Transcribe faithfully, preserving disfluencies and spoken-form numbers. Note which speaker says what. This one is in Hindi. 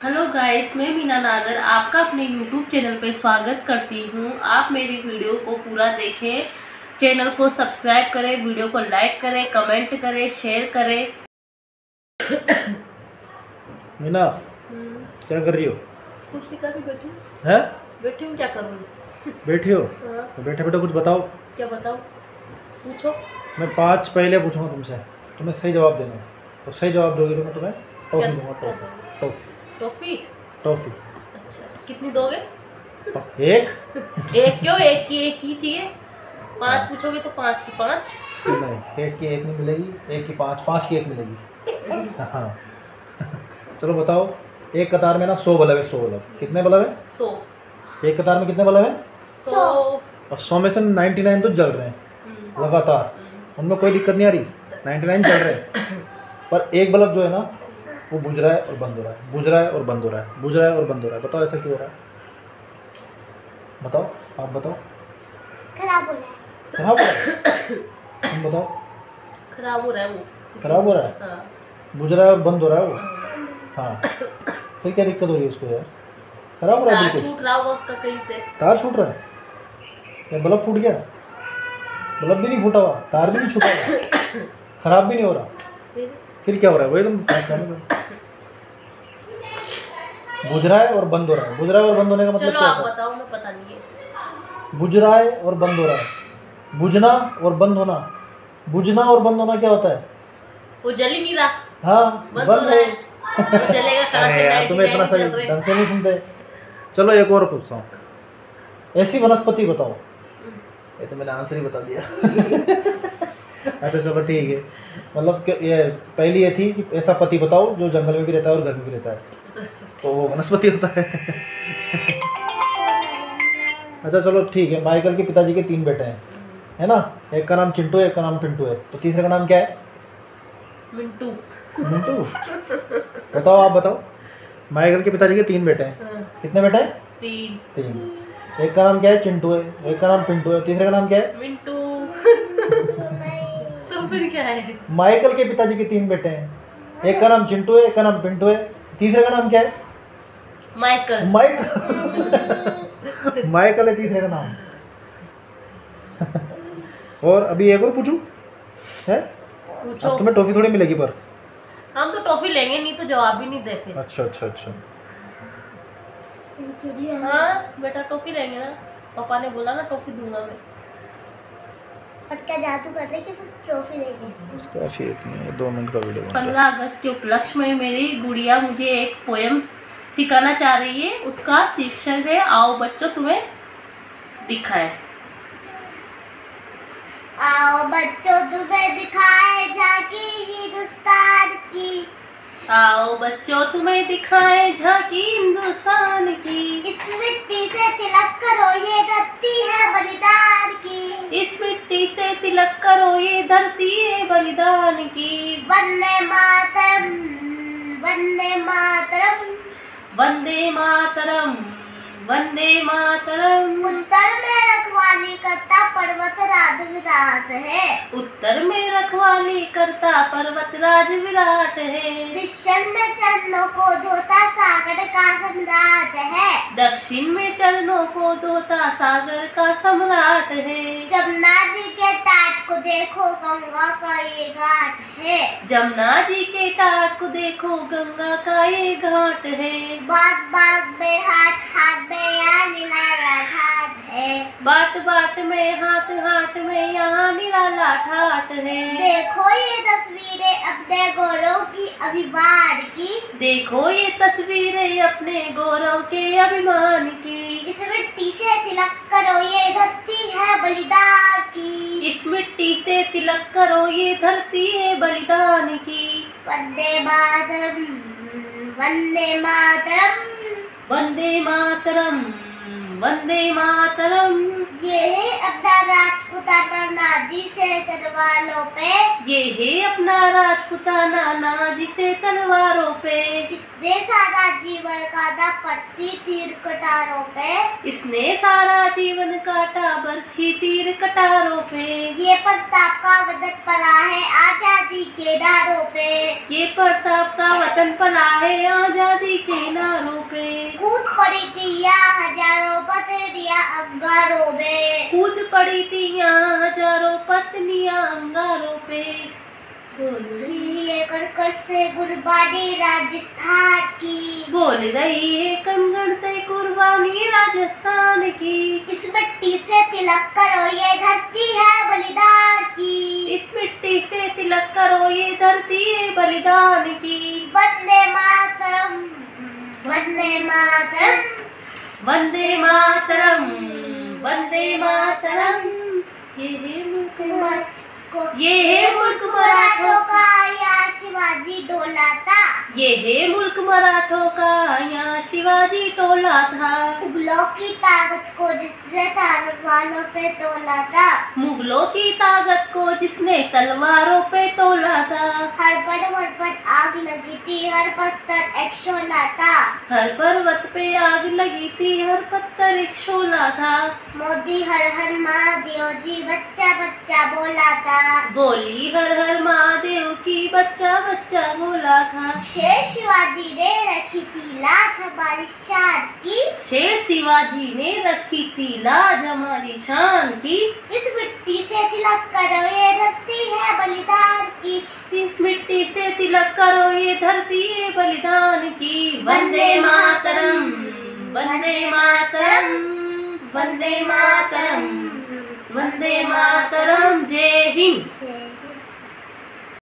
Speaker 1: हेलो गाइस, मैं मीना नागर आपका अपने यूट्यूब चैनल पे स्वागत करती हूँ। आप मेरी वीडियो को पूरा देखें, चैनल को सब्सक्राइब करें, वीडियो को लाइक करें, कमेंट करें, शेयर करें।
Speaker 2: मीना क्या कर रही हो?
Speaker 1: कुछ नहीं कर रही, बैठी हूँ।
Speaker 2: हैं?
Speaker 1: बैठी हूँ, क्या करूँ?
Speaker 2: बैठी हो?
Speaker 1: हाँ।
Speaker 2: तो बैठे बैठे कुछ बताओ।
Speaker 1: क्या बताऊँ? पूछो।
Speaker 2: मैं पांच पहले पूछूंगा तुमसे, तुम्हें सही जवाब देना है। तो सही जवाब दोगे तो मैं तुम्हें टॉफी दूंगा। Toffee toffee
Speaker 1: toffee
Speaker 2: toffee.
Speaker 1: अच्छा, कितनी दोगे?
Speaker 2: एक
Speaker 1: एक क्यों? एक की एक ही चाहिए। पांच पूछोगे तो पांच की पांच।
Speaker 2: नहीं, एक की एक नहीं मिलेगी, एक की पाँच, पाँच की एक मिलेगी। हाँ चलो बताओ। एक कतार में ना सौ बल्ब है। सौ बल्ब कितने बल्ब है?
Speaker 1: सौ।
Speaker 2: एक कतार में कितने बल्ब है?
Speaker 1: सौ।
Speaker 2: और सौ में से नाइन्टी नाइन तो जल रहे हैं लगातार, उनमें कोई दिक्कत नहीं आ रही, नाइन्टी नाइन चल रहे हैं। पर एक बल्ब जो है ना वो बुझ रहा है और बंद हो रहा है, बुझ रहा है और बंद हो रहा है, बुझ रहा है और बंद हो रहा है। बताओ ऐसा क्यों हो रहा है? बताओ, आप बताओ।
Speaker 3: खराब हो रहा है।
Speaker 2: खराब हो रहा है? तुम बताओ।
Speaker 1: खराब हो रहा है वो।
Speaker 2: खराब हो रहा है?
Speaker 1: हाँ।
Speaker 2: बुझ रहा है और बंद हो रहा है वो। हाँ, फिर क्या दिक्कत हो रही है उसको यार? खराब हो रहा है
Speaker 1: तार
Speaker 2: बिल्कुल।
Speaker 1: छूट रहा होगा उसका कहीं से।
Speaker 2: तार छूट रहा है या बल्ब फूट गया? बल्ब भी नहीं फूटा हुआ, तार भी नहीं छूटा हुआ, खराब भी नहीं हो रहा,
Speaker 1: फिर
Speaker 2: फिर क्या हो रहा है? वही तुम जाने दो। बुझ रहा है और बंद हो रहा है। बुझ रहा है और बंद होने का मतलब
Speaker 1: चलो
Speaker 2: क्या
Speaker 1: आप
Speaker 2: होता है?
Speaker 1: बताओ, मैं पता नहीं है।
Speaker 2: बुझ रहा है और बंद हो रहा है। बुझना और बंद होना, बुझना और बंद होना क्या होता है?
Speaker 1: वो जल ही नहीं रहा।
Speaker 2: हाँ,
Speaker 1: बंद
Speaker 2: बंद
Speaker 1: हो
Speaker 2: है।
Speaker 1: रहा है। वो जलेगा कहाँ
Speaker 2: अरे
Speaker 1: से?
Speaker 2: यार, तुम्हें इतना सही
Speaker 1: निन्यानवे
Speaker 2: ढंग से नहीं सुनते। चलो एक और पूछता हूँ। ऐसी वनस्पति बताओ। ये तो मैंने आंसर ही बता दिया। अच्छा चलो ठीक है। मतलब कि ये पहली ये थी कि ऐसा पति बताओ जो जंगल में भी रहता है और घर में भी रहता है, तो वो वनस्पति होता है। अच्छा चलो ठीक है। माइकल के पिताजी के तीन बेटे हैं, है ना? एक का नाम चिंटू है, एक का नाम पिंटू है, तो तीसरे का नाम क्या है?
Speaker 1: मिंटू।
Speaker 2: मिंटू। बताओ, आप बताओ। माइकल के पिताजी के तीन बेटे हैं।
Speaker 1: हाँ।
Speaker 2: कितने बेटे हैं?
Speaker 1: तीन।
Speaker 2: तीन। एक का नाम क्या है? चिंटू है, एक का नाम पिंटू है, तीसरे का नाम क्या है?
Speaker 1: मिंटू। तो फिर क्या है?
Speaker 2: माइकल के पिताजी के तीन बेटे हैं, एक का नाम चिंटू है, एक का नाम पिंटू है, तीसरे का नाम क्या है?
Speaker 1: माइकल।
Speaker 2: माइकल। माइकल है तीसरे का नाम। और अभी एक और पूछूं? है?
Speaker 1: पूछो।
Speaker 2: अब तुम्हें टॉफी थोड़ी मिलेगी पर।
Speaker 1: हम तो टॉफी लेंगे नहीं तो जवाब भी नहीं दे फिर।
Speaker 2: अच्छा अच्छा अच्छा।
Speaker 1: हाँ बेटा, टॉफी लेंगे ना। पापा ने बोला ना टॉफी दूंगा मैं।
Speaker 3: पटका जादू कर रहे कि फिर ट्रॉफी देंगे।
Speaker 2: बस काफी है, इतनी दो मिनट का वीडियो।
Speaker 1: पंद्रह अगस्त के उपलक्ष्य में मेरी गुड़िया मुझे एक पोयम सिखाना चाह रही है। उसका शीर्षक है आओ बच्चों तुम्हें दिखाए।
Speaker 3: आओ बच्चों तुम्हें दिखाए झांकी हिंदुस्तान की।
Speaker 1: आओ बच्चों तुम्हें दिखाए झांकी हिंदुस्तान की।
Speaker 3: इस मिट्टी से तिलक करो ये धरती है बलिदान की।
Speaker 1: इस मिट्टी से तिलक करो ये धरती है बलिदान की।
Speaker 3: वंदे मातरम वंदे मातरम।
Speaker 1: वंदे मातरम वंदे मातरम।
Speaker 3: उत्तर में रखवाली करता पर्वत राज विराट है।
Speaker 1: उत्तर में रखवाली करता पर्वत राज विराट है।
Speaker 3: दक्षिण में चरणों को धोता सागर का सम्राट है।
Speaker 1: दक्षिण में चरणों को धोता सागर का सम्राट है।
Speaker 3: जमुना जी के तट को देखो गंगा का ये घाट है।
Speaker 1: जमुना जी के तट को देखो गंगा का ये घाट है।
Speaker 3: बात बात में हाथ हाथ में यहाँ निराला ठाट है।
Speaker 1: बाट बाट में हाथ हाथ में यहाँ निराला ठाट है।
Speaker 3: देखो ये तस्वीरें अपने गौरव की अभिमान की।
Speaker 1: देखो ये तस्वीरें अपने गौरव के अभिमान की।
Speaker 3: इस मिट्टी से तिलक करो ये धरती है बलिदान की।
Speaker 1: इस मिट्टी से तिलक करो ये धरती है बलिदान की।
Speaker 3: वंदे मातरम वंदे मातरम।
Speaker 1: वंदे मातरम वंदे मातरम।
Speaker 3: ये है अपना राजपुताना नाजी से तलवारों पे।
Speaker 1: ये है अपना राजपुताना नाजी से तलवारों पे।
Speaker 3: इसने सारा जीवन काटा पड़ती तीर कटारों पे।
Speaker 1: इसने सारा जीवन काटा बरछी तीर कटारों पे।
Speaker 3: ये प्रताप का वतन पला है आजादी के नारों पे।
Speaker 1: ये प्रताप का वतन पला है आजादी के नारों
Speaker 3: पड़ी थी यहाँ हजारों पत्नियां अंगारों में।
Speaker 1: कूद पड़ी थी यहाँ हजारों पत्नियां अंगारों पे।
Speaker 3: ये कर कर से गुरबानी राजस्थान की।
Speaker 1: बोल रही है कंगन से कुर्बानी राजस्थान की।
Speaker 3: इस मिट्टी से तिलक करो ये धरती है बलिदान की।
Speaker 1: इस मिट्टी से तिलक करो ये धरती है बलिदान की।
Speaker 3: वंदे मातरम वंदे मातरम
Speaker 1: वंदे मातरम वंदे मातरम। ये है मुल्क
Speaker 3: को
Speaker 1: ये है मुल्क
Speaker 3: मराठों
Speaker 1: मराठों
Speaker 3: का या शिवाजी डोला था।
Speaker 1: ये है मुल्क मराठों का यहाँ शिवाजी टोला था।
Speaker 3: मुगलों की ताकत को जिसने तलवारों पे तोला था।
Speaker 1: मुगलों की ताकत को जिसने तलवारों पे तोला था।
Speaker 3: हर पर हर पर आग लगी थी हर पत्थर एक शोला था।
Speaker 1: हर पर्वत पे आग लगी थी हर पत्थर एक शोला था।
Speaker 3: मोदी हर हर महादेव जी बच्चा बच्चा बोला था।
Speaker 1: बोली हर हर महादेव की बच्चा बच्चा बोला था।
Speaker 3: शेर शिवाजी ने रखी थी लाज हमारी शान की।
Speaker 1: शेर शिवाजी ने रखी थी लाज हमारी शान की।
Speaker 3: इस मिट्टी से तिलक करो ये धरती है बलिदान की।
Speaker 1: इस मिट्टी से तिलक करो ये धरती है बलिदान की। वंदे मातरम वंदे मातरम वंदे मातरम वंदे मातरम। जय हिंद।